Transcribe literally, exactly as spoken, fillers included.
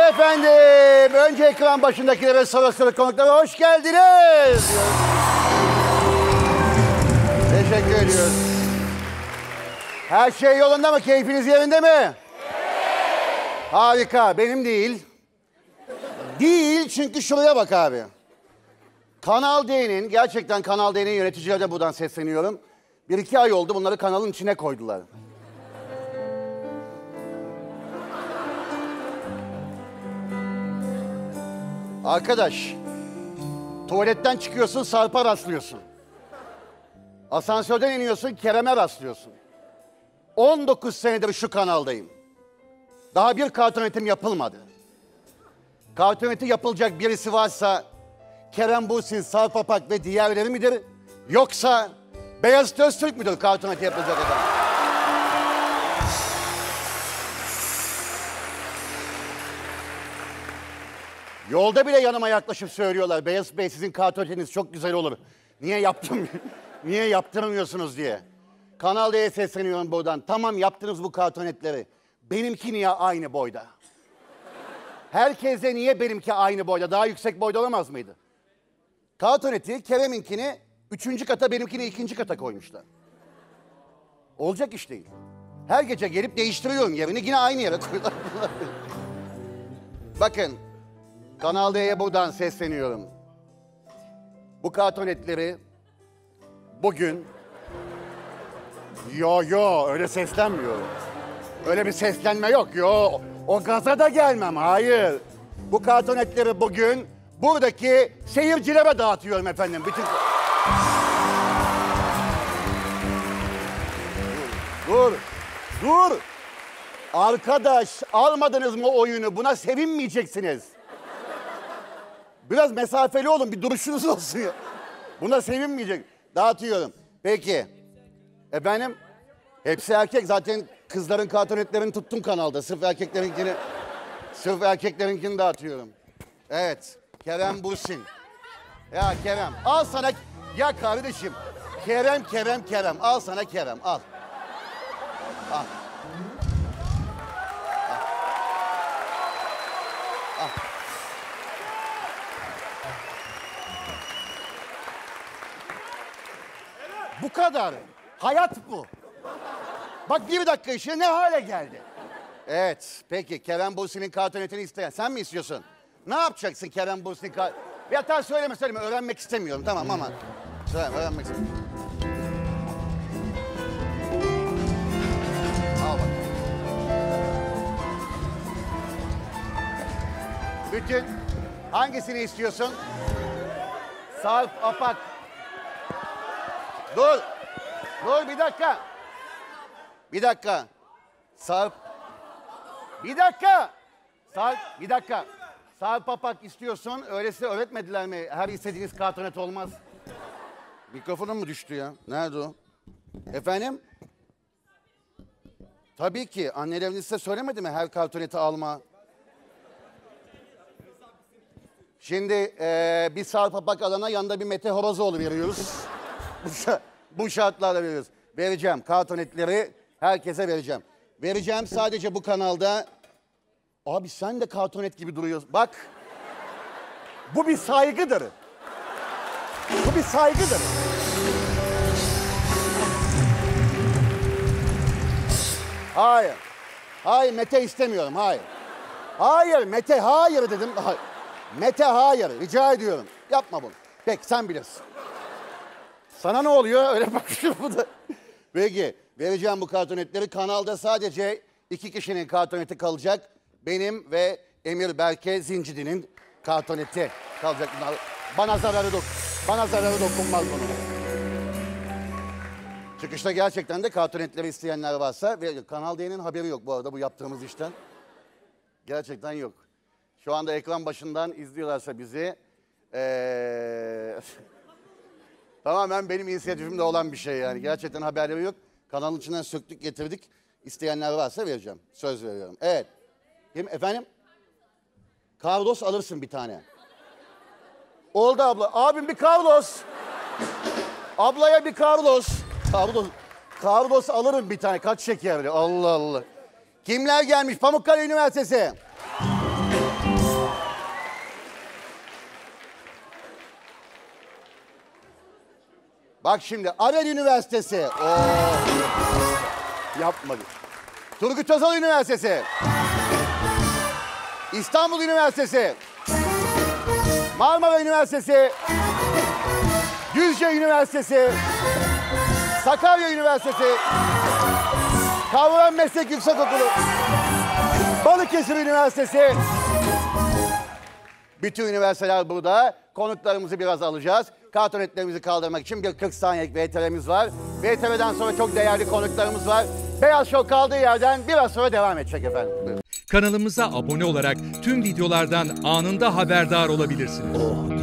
Efendim, önce ekran başındakilere, sonra sıra konuklara hoş geldiniz. Teşekkür ediyoruz. Her şey yolunda mı? Keyfiniz yerinde mi? Evet. Harika. Benim değil. Değil çünkü şuraya bak abi. Kanal D'nin, gerçekten Kanal D'nin yöneticilerine buradan sesleniyorum. Bir iki ay oldu bunları kanalın içine koydular. Arkadaş, tuvaletten çıkıyorsun, Sarp'a rastlıyorsun. Asansörden iniyorsun, Kerem'e rastlıyorsun. on dokuz senedir şu kanaldayım. Daha bir kartonetim yapılmadı. Kartoneti yapılacak birisi varsa Kerem Bürsin, Sarp Apak ve diğerleri midir? Yoksa Beyazıt Öztürk müdür kartoneti yapılacak adam? Yolda bile yanıma yaklaşıp söylüyorlar. Beyazıt Bey sizin kartonetiniz çok güzel olur. Niye yaptım? Niye yaptırmıyorsunuz diye. Kanal D'ye sesleniyorum buradan. Tamam yaptınız bu kartonetleri. Benimki niye aynı boyda? Herkese niye benimki aynı boyda? Daha yüksek boyda olamaz mıydı? Kartoneti Kerem'inkini üçüncü kata, benimkini ikinci kata koymuşlar. Olacak iş değil. Her gece gelip değiştiriyorum yerini, yine aynı yere koyuyorlar. Bakın, Kanal D'ye buradan sesleniyorum. Bu kartonetleri bugün... Yo yo, öyle seslenmiyorum. Öyle bir seslenme yok. Yo, o gaza da gelmem, hayır. Bu kartonetleri bugün buradaki seyircilere dağıtıyorum efendim. Bütün... Dur, dur, dur. Arkadaş, almadınız mı oyunu? Buna sevinmeyeceksiniz. Biraz mesafeli olun, bir duruşunuz olsun ya. Buna sevinmeyecek. Dağıtıyorum. Peki. Efendim? Hepsi erkek. Zaten kızların kartonetlerini tuttum kanalda. Sırf erkeklerinkini, sırf erkeklerinkini dağıtıyorum. Evet. Kerem Bürsin. Ya Kerem, al sana... Ya kardeşim, Kerem, Kerem, Kerem. Al sana Kerem, al. Al. Al. Bu kadar. Hayat bu. Bak bir dakika işe ne hale geldi. Evet, peki Kerem Bürsin'in kartonetini isteyen. Sen mi istiyorsun? Ne yapacaksın Kerem Bürsin'in kartonetini? Bir hata söyleme söyleme, öğrenmek istemiyorum. Tamam ama. Söyleme, öğrenmek istemiyorum. Al bak. Bütün, hangisini istiyorsun? Sarp Apak. Dur. Dur bir dakika. Bir dakika. Sarp. Bir dakika. Sarp. Bir dakika. Sarp Apak istiyorsun. Öylesi öğretmediler mi? Her istediğiniz kartonet olmaz. Mikrofonum mu düştü ya? Nerede o? Efendim? Tabii ki. Anneleriniz size söylemedi mi her kartoneti alma? Şimdi ee, bir Sarp Apak alana yanında bir Mete Horozoğlu veriyoruz. bu, bu şartlarla veriyoruz. Vereceğim kartonetleri herkese vereceğim. Vereceğim sadece bu kanalda. Abi sen de kartonet gibi duruyorsun. Bak. Bu bir saygıdır. Bu bir saygıdır. Hayır. Hayır Mete istemiyorum. Hayır. Hayır Mete hayır dedim. Hayır. Mete hayır. Rica ediyorum. Yapma bunu. Peki sen bilirsin. Sana ne oluyor? Öyle bakıyorum bu da. Peki vereceğim bu kartonetleri. Kanalda sadece iki kişinin kartoneti kalacak. Benim ve Emir Berke Zincidi'nin kartoneti kalacak. Bana zararı dok bana zararı dokunmaz bunun. Çıkışta gerçekten de kartonetleri isteyenler varsa ve Kanal D'nin haberi yok bu arada bu yaptığımız işten. Gerçekten yok. Şu anda ekran başından izliyorlarsa bizi ee... tamamen benim inisiyatifimde olan bir şey yani. Gerçekten haberleri yok. Kanalın içinden söktük getirdik. İsteyenler varsa vereceğim. Söz veriyorum. Evet. Kim efendim? Carlos alırsın bir tane. Oldu abla. Abim bir Carlos. Ablaya bir Carlos. Carlos. Carlos alırım bir tane. Kaç şekerli. Allah Allah. Kimler gelmiş? Pamukkale Üniversitesi. Bak şimdi Arel Üniversitesi. Oo. Yapma. Turgut Özal Üniversitesi. İstanbul Üniversitesi. Marmara Üniversitesi. Düzce Üniversitesi. Sakarya Üniversitesi. Kavram Meslek Yüksekokulu. Balıkesir Üniversitesi. Bütün üniversiteler burada. Konuklarımızı biraz alacağız. Kartonetlerimizi kaldırmak için bir kırk saniyelik V T R'miz var. V T R'den sonra çok değerli konuklarımız var. Beyaz Show kaldığı yerden biraz sonra devam edecek efendim. Buyurun. Kanalımıza abone olarak tüm videolardan anında haberdar olabilirsiniz.